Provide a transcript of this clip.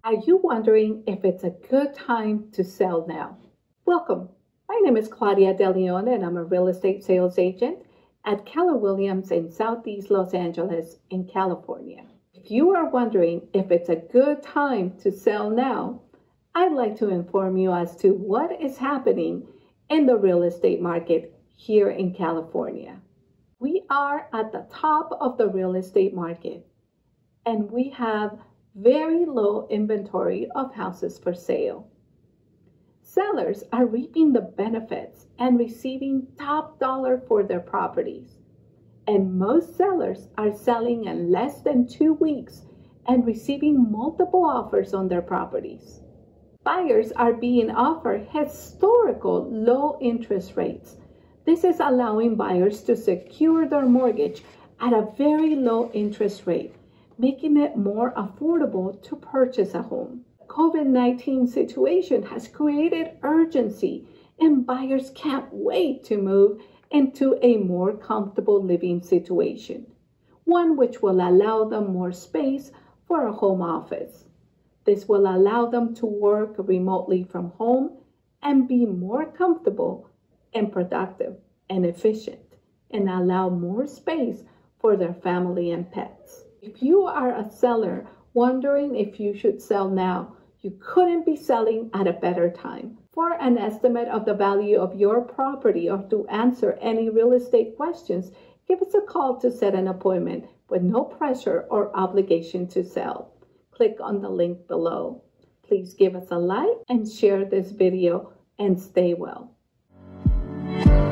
Are you wondering if it's a good time to sell now? Welcome. My name is Claudia De Leon, and I'm a real estate sales agent at Keller Williams in Southeast Los Angeles in California. If you are wondering if it's a good time to sell now, I'd like to inform you as to what is happening in the real estate market here in California. We are at the top of the real estate market, and we have very low inventory of houses for sale. Sellers are reaping the benefits and receiving top dollar for their properties. And most sellers are selling in less than 2 weeks and receiving multiple offers on their properties. Buyers are being offered historical low interest rates. This is allowing buyers to secure their mortgage at a very low interest rate, making it more affordable to purchase a home. The COVID-19 situation has created urgency, and buyers can't wait to move into a more comfortable living situation, one which will allow them more space for a home office. This will allow them to work remotely from home and be more comfortable and productive and efficient, and allow more space for their family and pets. If you are a seller wondering if you should sell now, you couldn't be selling at a better time. For an estimate of the value of your property or to answer any real estate questions, give us a call to set an appointment with no pressure or obligation to sell. Click on the link below. Please give us a like and share this video, and stay well.